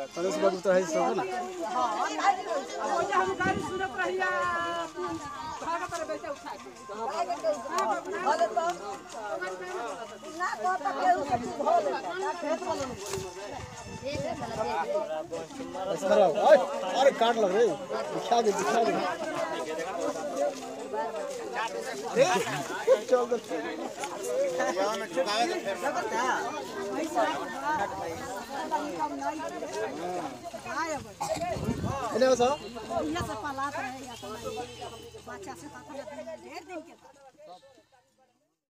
पड़ोस बाबू तो है सब ना हां हम गाड़ी सुनत रहिया भागा पर बेटा उठा के भले तो ना तो केहू के भले खेत वाला अरे काट लग रे दिखा दे चल दे यहाँ में चुकावे तो फिर इन्हें बस ये सब पालात रहे या तो बच्चा से ढेर दिन के